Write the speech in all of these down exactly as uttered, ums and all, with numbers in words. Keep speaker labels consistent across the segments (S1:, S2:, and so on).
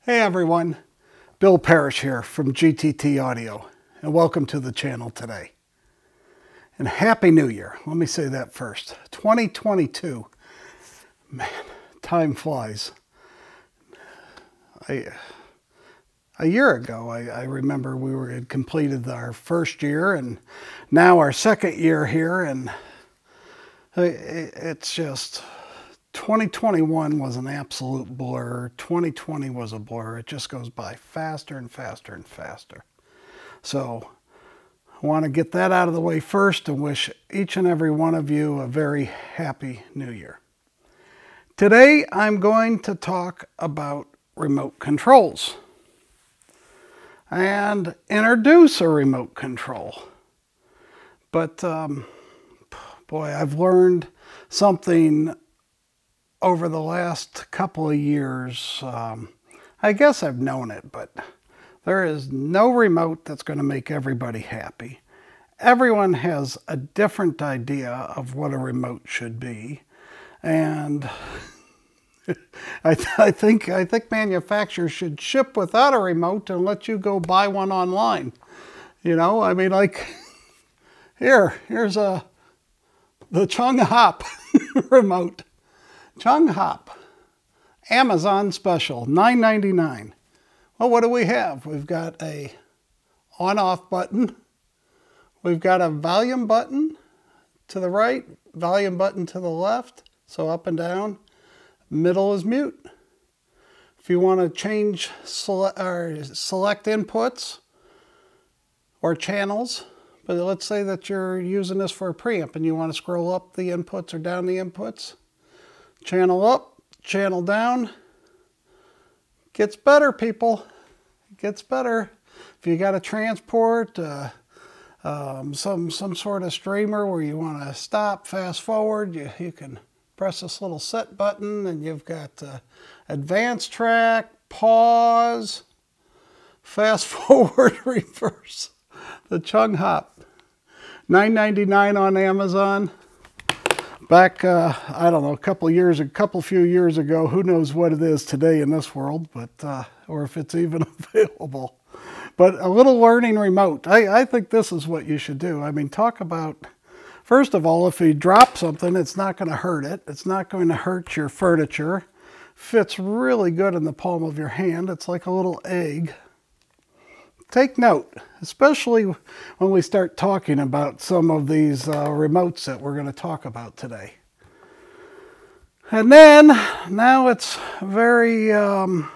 S1: Hey everyone, Bill Parish here from G T T Audio, and welcome to the channel today. And Happy New Year. Let me say that first. twenty twenty-two. Man, time flies. I, a year ago, I, I remember we were had completed our first year, and now our second year here, and it, it's just... twenty twenty-one was an absolute blur. twenty twenty was a blur. It just goes by faster and faster and faster. So I want to get that out of the way first and wish each and every one of you a very happy new year. Today I'm going to talk about remote controls and introduce a remote control. But um, boy, I've learned something over the last couple of years. um, I guess I've known it, but there is no remote that's going to make everybody happy. Everyone has a different idea of what a remote should be, and I, th I think I think manufacturers should ship without a remote and let you go buy one online. You know, I mean, like here, here's a the Chung Hop remote. Chung Hop, Amazon special, nine ninety-nine. Well, what do we have? We've got a on-off button. We've got a volume button to the right, volume button to the left, so up and down. Middle is mute. If you want to change sele or select inputs or channels, but let's say that you're using this for a preamp and you want to scroll up the inputs or down the inputs. Channel up, channel down. Gets better, people. It gets better. If you got a transport, uh, um, some some sort of streamer where you want to stop, fast forward, you, you can press this little set button, and you've got uh, advanced track, pause, fast forward, reverse. The Chung Hop, nine ninety-nine on Amazon. Back, uh, I don't know, a couple of years, a couple few years ago, who knows what it is today in this world, but uh, or if it's even available. But a little learning remote. I, I think this is what you should do. I mean, talk about, first of all, if you drop something, it's not going to hurt it. It's not going to hurt your furniture. Fits really good in the palm of your hand. It's like a little egg. Take note, especially when we start talking about some of these uh, remotes that we're going to talk about today. And then, now it's very um,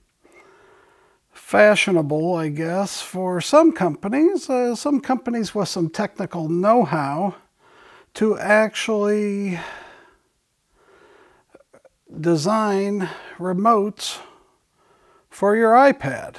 S1: fashionable, I guess, for some companies, uh, some companies with some technical know-how, to actually design remotes for your iPad.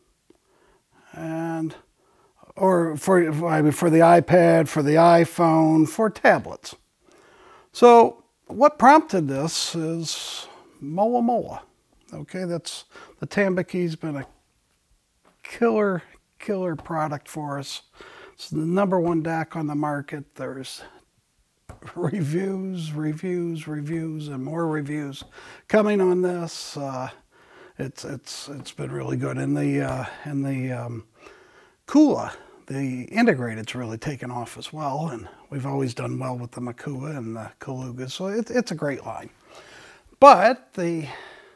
S1: And or for I mean, for the iPad, for the iPhone, for tablets. So what prompted this is Mola Mola. Okay, that's the Tambaqui's been a killer, killer product for us. It's the number one D A C on the market. There's reviews, reviews, reviews, and more reviews coming on this. Uh, It's it's it's been really good. In the uh, in the um, Kula, the integrated's really taken off as well, and we've always done well with the Makua and the Kula, so it, it's a great line. But the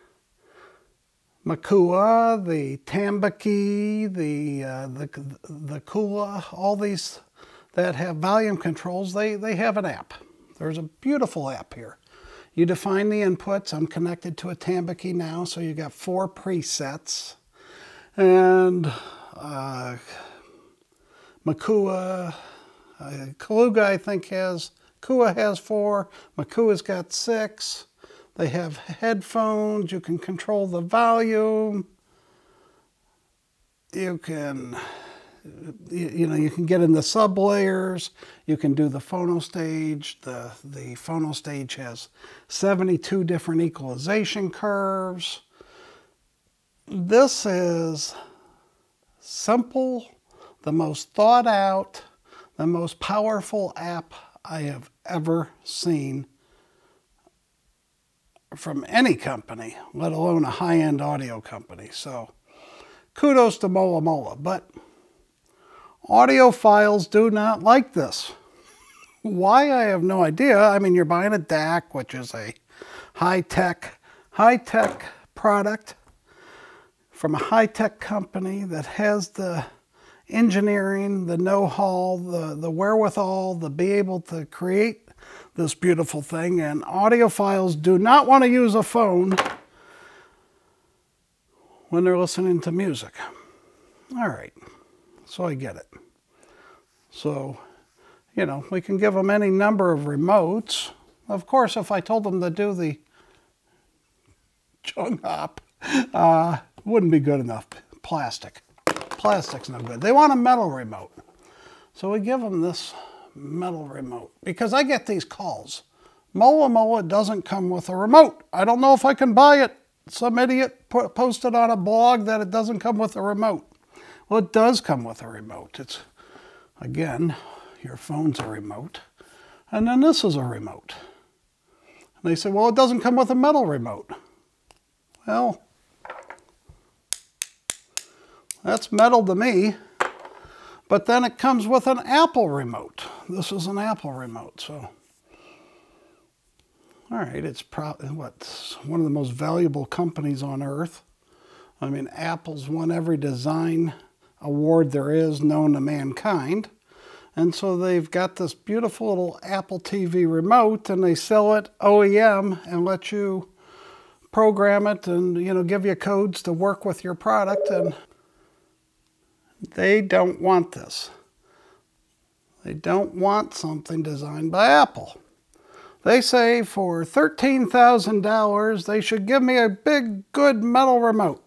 S1: Makua, the Tambaqui, the uh, the the Kula, all these that have volume controls, they they have an app. There's a beautiful app here. You define the inputs. I'm connected to a Tambaqui now, so you got four presets. And uh, Makua, uh, Kula, I think, has, Kua has four. Makua's got six. They have headphones. You can control the volume. You can... You, you know, you can get in the sub layers. You can do the phono stage. The, the phono stage has seventy-two different equalization curves. This is simple, the most thought out, the most powerful app I have ever seen from any company, let alone a high-end audio company. So kudos to Mola Mola. But audiophiles do not like this. Why, I have no idea. I mean, you're buying a D A C, which is a high-tech, high-tech product from a high-tech company that has the engineering, the know-how, the, the wherewithal to be able to create this beautiful thing. And audiophiles do not want to use a phone when they're listening to music. All right, so I get it. So, you know, we can give them any number of remotes. Of course, if I told them to do the chung hop, uh, wouldn't be good enough. Plastic. Plastic's no good. They want a metal remote. So we give them this metal remote. Because I get these calls. Mola Mola doesn't come with a remote. I don't know if I can buy it. Some idiot put, posted on a blog that it doesn't come with a remote. Well, it does come with a remote. It's, again, your phone's a remote. And then this is a remote. And they say, well, it doesn't come with a metal remote. Well, that's metal to me. But then it comes with an Apple remote. This is an Apple remote, so. All right, it's probably, what, one of the most valuable companies on earth. I mean, Apple's won every design award there is known to mankind. And so they've got this beautiful little Apple T V remote, and they sell it O E M and let you program it and, you know, give you codes to work with your product. And they don't want this. They don't want something designed by Apple. They say for thirteen thousand dollars, they should give me a big, good metal remote.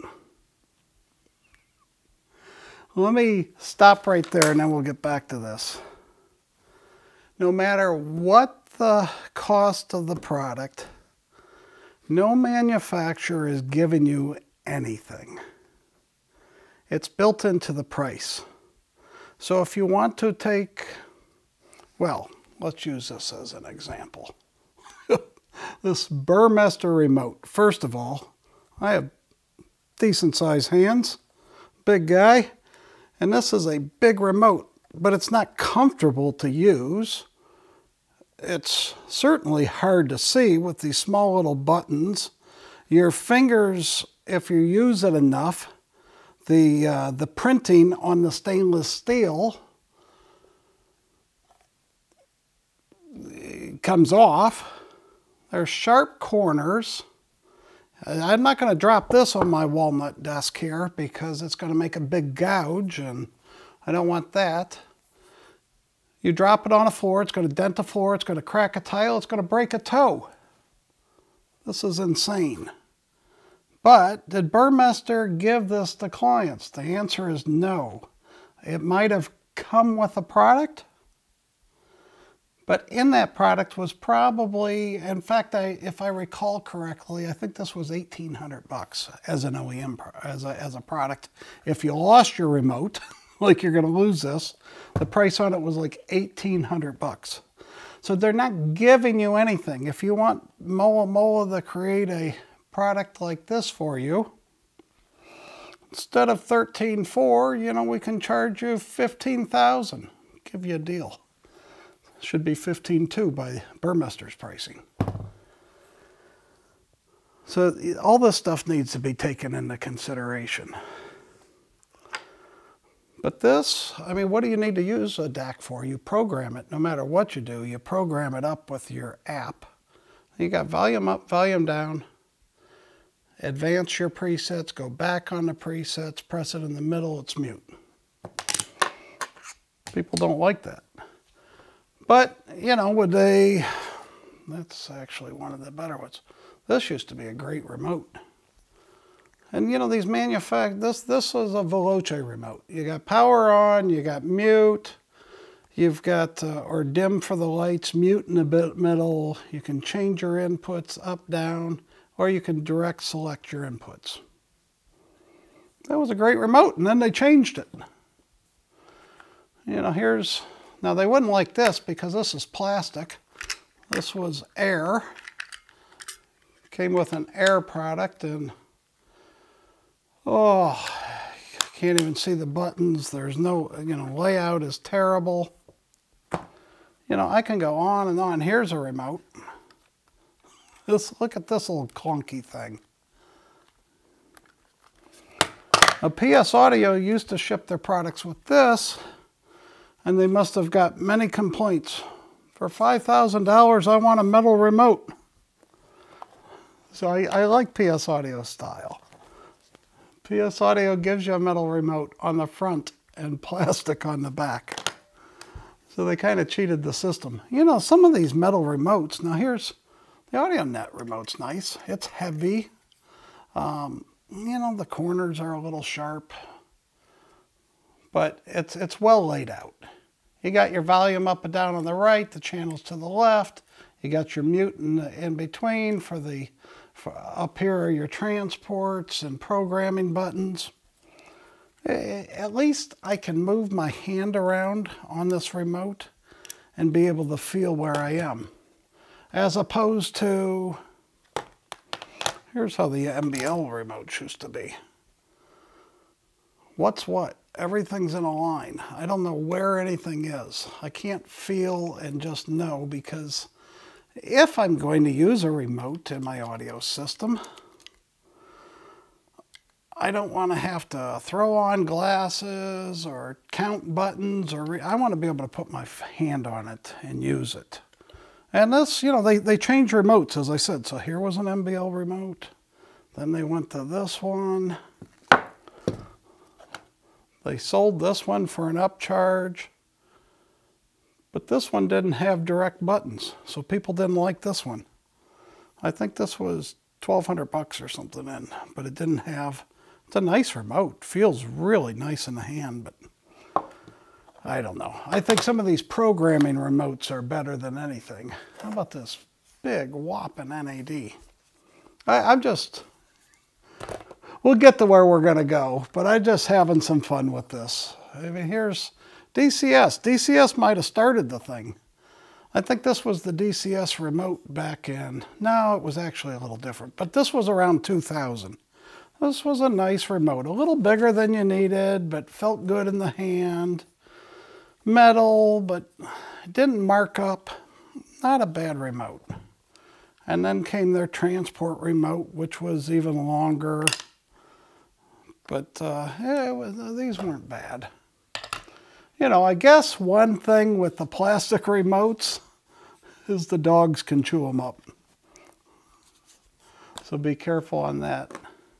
S1: Let me stop right there and then we'll get back to this. No matter what the cost of the product, no manufacturer is giving you anything. It's built into the price. So if you want to take, well, let's use this as an example. This Burmester remote. First of all, I have decent sized hands, big guy, and this is a big remote, but it's not comfortable to use. It's certainly hard to see with these small little buttons. Your fingers, if you use it enough, the, uh, the printing on the stainless steel comes off. There's sharp corners. I'm not going to drop this on my walnut desk here because it's going to make a big gouge, and I don't want that. You drop it on a floor, it's going to dent the floor, it's going to crack a tile, it's going to break a toe. This is insane. But did Burmester give this to clients? The answer is no. It might have come with a product, but in that product was probably, in fact, I, if I recall correctly, I think this was eighteen hundred bucks as an O E M, as a, as a product. If you lost your remote, like you're going to lose this, the price on it was like eighteen hundred bucks. So they're not giving you anything. If you want Mola Mola to create a product like this for you, instead of thirteen four, you know, we can charge you fifteen thousand. Give you a deal. Should be fifteen two by Burmester's pricing. So all this stuff needs to be taken into consideration. But this, I mean, what do you need to use a D A C for? You program it. No matter what you do, you program it up with your app. You got volume up, volume down. Advance your presets, go back on the presets, press it in the middle, it's mute. People don't like that. But, you know, would they, that's actually one of the better ones. This used to be a great remote. And, you know, these manufact, this, this is a Veloce remote. You got power on, you got mute, you've got, uh, or dim for the lights, mute in the middle. You can change your inputs up, down, or you can direct select your inputs. That was a great remote, and then they changed it. You know, here's, now they wouldn't like this because this is plastic. This was air. came with an Air product, and oh, can't even see the buttons. There's no, you know, layout is terrible. You know, I can go on and on. Here's a remote. This, look at this little clunky thing. Now, P S Audio used to ship their products with this, and they must have got many complaints. For five thousand dollars, I want a metal remote. So I, I like P S Audio style. P S Audio gives you a metal remote on the front and plastic on the back. So they kind of cheated the system. You know, some of these metal remotes, now here's the AudioNet remote's nice. It's heavy. Um, you know, the corners are a little sharp, but it's, it's well laid out. You got your volume up and down on the right, the channels to the left. You got your mute in, the, in between for the, for up here are your transports and programming buttons. At least I can move my hand around on this remote and be able to feel where I am. As opposed to, here's how the M B L remotes used to be. What's what? Everything's in a line. I don't know where anything is. I can't feel and just know, because if I'm going to use a remote in my audio system, I don't want to have to throw on glasses or count buttons, or re I want to be able to put my hand on it and use it. And this, you know, they, they change remotes, as I said. So here was an M B L remote. Then they went to this one. They sold this one for an upcharge. But this one didn't have direct buttons, so people didn't like this one. I think this was twelve hundred bucks or something in, but it didn't have, it's a nice remote. Feels really nice in the hand, but I don't know. I think some of these programming remotes are better than anything. How about this big whopping N A D? I, I'm just, we'll get to where we're gonna go, but I'm just having some fun with this. I mean, here's D C S. D C S might have started the thing. I think this was the D C S remote back in, no, it was actually a little different, but this was around two thousand. This was a nice remote, a little bigger than you needed, but felt good in the hand. Metal, but it didn't mark up. Not a bad remote. And then came their transport remote, which was even longer. But uh, yeah, it was, these weren't bad. You know, I guess one thing with the plastic remotes is the dogs can chew them up. So be careful on that.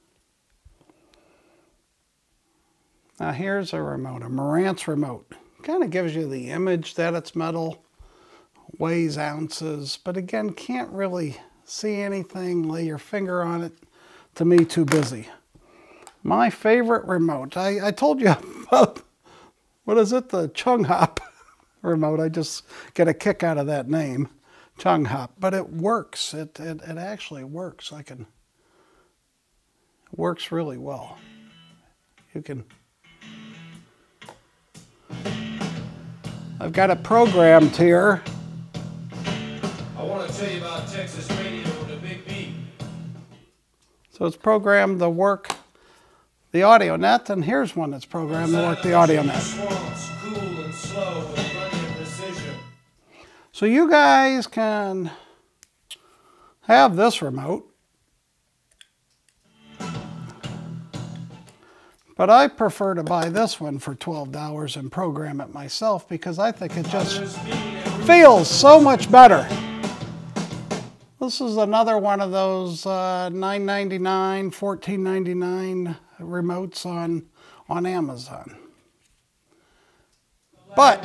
S1: Now here's a remote, a Marantz remote. Kind of gives you the image that it's metal, weighs ounces, but again, can't really see anything, lay your finger on it. To me, too busy. My favorite remote, I, I told you about, what is it, the Chung Hop remote. I just get a kick out of that name, Chung Hop, but it works. It, it, it actually works. I can, it works really well. You can, I've got it programmed here.
S2: I want to tell you about Texas radio with a big beat.
S1: So it's programmed to work the AudioNet, and here's one that's programmed to work the AudioNet.
S2: Swamps, cool and slow with running precision.
S1: So you guys can have this remote, but I prefer to buy this one for twelve dollars and program it myself, because I think it just feels so much better. This is another one of those uh, nine ninety-nine, fourteen ninety-nine remotes on, on Amazon. But,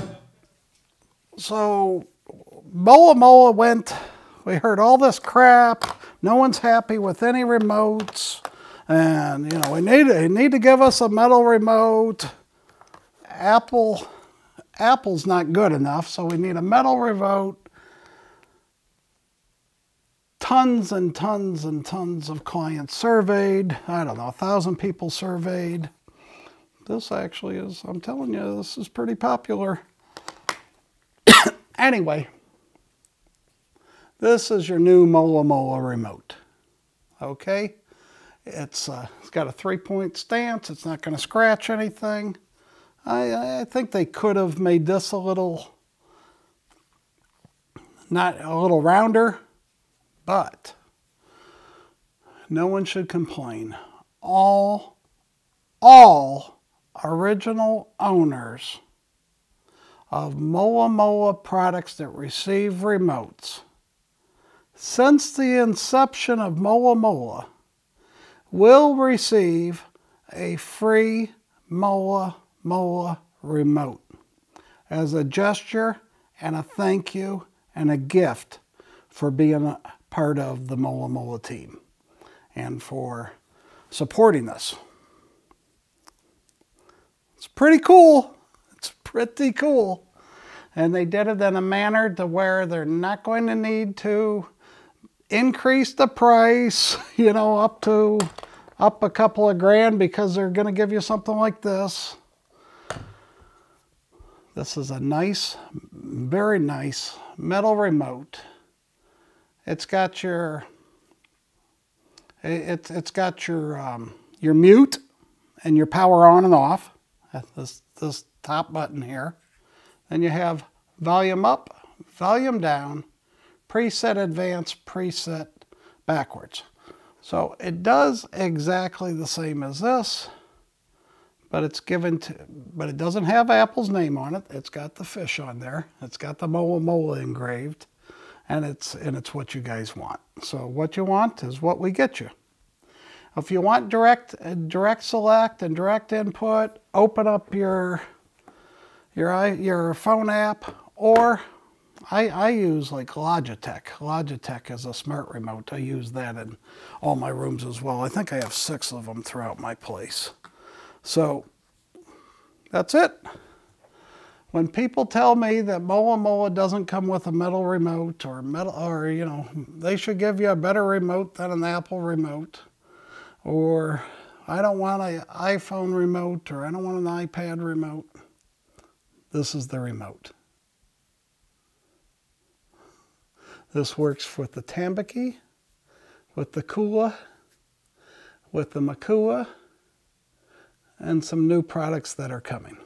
S1: so Mola Mola went, we heard all this crap, no one's happy with any remotes, and you know, we need, we need to give us a metal remote. Apple, Apple's not good enough, so we need a metal remote. Tons and tons and tons of clients surveyed. I don't know, a thousand people surveyed. This actually is, I'm telling you, this is pretty popular. Anyway, this is your new Mola Mola remote. okay? It's, uh, it's got a three-point stance. It's not going to scratch anything. I, I think they could have made this a little, not a little rounder, but no one should complain. All, all original owners of Mola Mola products that receive remotes since the inception of Mola Mola will receive a free Mola Mola remote as a gesture and a thank you and a gift for being a part of the Mola Mola team and for supporting us. It's pretty cool. It's pretty cool. And they did it in a manner to where they're not going to need to increase the price, you know, up to up a couple of grand because they're going to give you something like this. This is a nice, very nice metal remote. It's got your it's it's got your um, your mute and your power on and off. This this top button here. Then you have volume up, volume down, preset advanced, preset backwards. So it does exactly the same as this, but it's given to, but it doesn't have Apple's name on it. It's got the fish on there. It's got the Mola Mola engraved, and it's and it's what you guys want. So what you want is what we get you. If you want direct direct select and direct input, open up your your your phone app, or I, I use like Logitech. Logitech is a smart remote. I use that in all my rooms as well. I think I have six of them throughout my place. So that's it. When people tell me that Mola Mola doesn't come with a metal remote or metal, or you know, they should give you a better remote than an Apple remote, or I don't want an iPhone remote, or I don't want an iPad remote, this is the remote. This works with the Tambaqui, with the Kula, with the Makua, and some new products that are coming.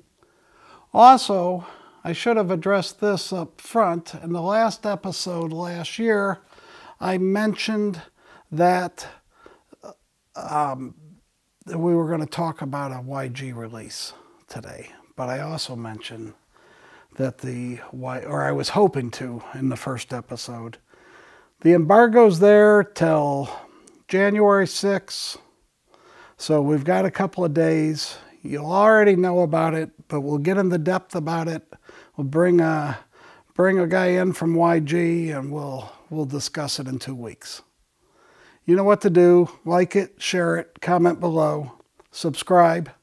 S1: Also, I should have addressed this up front. In the last episode last year, I mentioned that um, we were going to talk about a Y G release today. But I also mentioned that the, or I was hoping to in the first episode, the embargo's there till January sixth. So we've got a couple of days. You'll already know about it, but we'll get into depth about it. We'll bring a, bring a guy in from Y G and we'll, we'll discuss it in two weeks. You know what to do. Like it, share it, comment below, subscribe.